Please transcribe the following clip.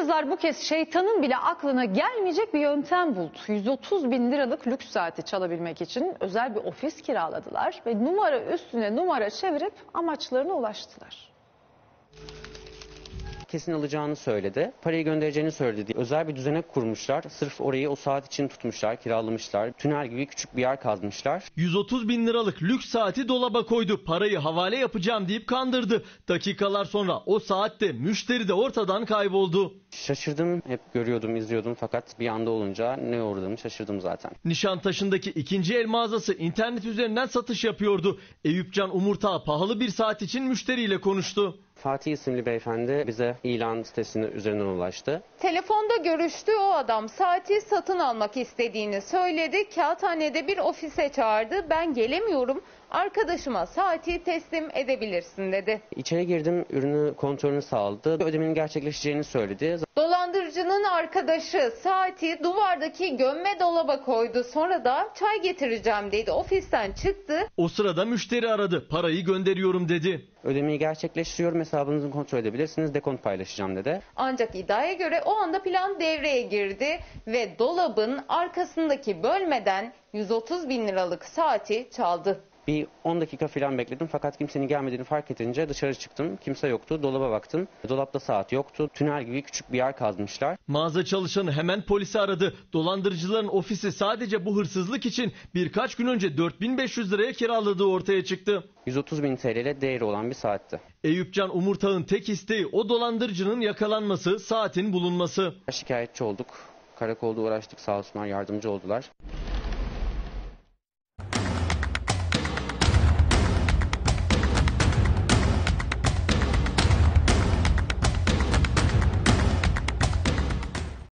Hırsızlar bu kez şeytanın bile aklına gelmeyecek bir yöntem buldu. 130 bin liralık lüks saati çalabilmek için özel bir ofis kiraladılar ve numara üstüne numara çevirip amaçlarına ulaştılar. Kesin alacağını söyledi. Parayı göndereceğini söyledi diye özel bir düzenek kurmuşlar. Sırf orayı o saat için tutmuşlar, kiralamışlar. Tünel gibi küçük bir yer kazmışlar. 130 bin liralık lüks saati dolaba koydu. Parayı havale yapacağım deyip kandırdı. Dakikalar sonra o saatte müşteri de ortadan kayboldu. Şaşırdım. Hep görüyordum, izliyordum fakat bir anda olunca ne uğradığımı şaşırdım zaten. Nişantaşı'ndaki ikinci el mağazası internet üzerinden satış yapıyordu. Eyüpcan Umurtağ pahalı bir saat için müşteriyle konuştu. Fatih isimli beyefendi bize ilan sitesinin üzerinden ulaştı. Telefonda görüştüğü o adam saati satın almak istediğini söyledi. Kağıthane'de bir ofise çağırdı. Ben gelemiyorum, arkadaşıma saati teslim edebilirsin dedi. İçeri girdim, ürünü kontrolünü sağladı. Ödemenin gerçekleşeceğini söyledi. Dolandırıcının arkadaşı saati duvardaki gömme dolaba koydu. Sonra da çay getireceğim dedi. Ofisten çıktı. O sırada müşteri aradı. Parayı gönderiyorum dedi. Ödemeyi gerçekleştiriyorum, hesabınızı kontrol edebilirsiniz, dekont paylaşacağım dedi. Ancak iddiaya göre o anda plan devreye girdi ve dolabın arkasındaki bölmeden 130 bin liralık saati çaldı. Bir 10 dakika falan bekledim fakat kimsenin gelmediğini fark edince dışarı çıktım. Kimse yoktu. Dolaba baktım. Dolapta saat yoktu. Tünel gibi küçük bir yer kazmışlar. Mağaza çalışanı hemen polisi aradı. Dolandırıcıların ofisi sadece bu hırsızlık için birkaç gün önce 4500 liraya kiraladığı ortaya çıktı. 130 bin TL ile değeri olan bir saatti. Eyüpcan Umurtağ'ın tek isteği o dolandırıcının yakalanması, saatin bulunması. Şikayetçi olduk. Karakolda uğraştık, sağ olsunlar, yardımcı oldular.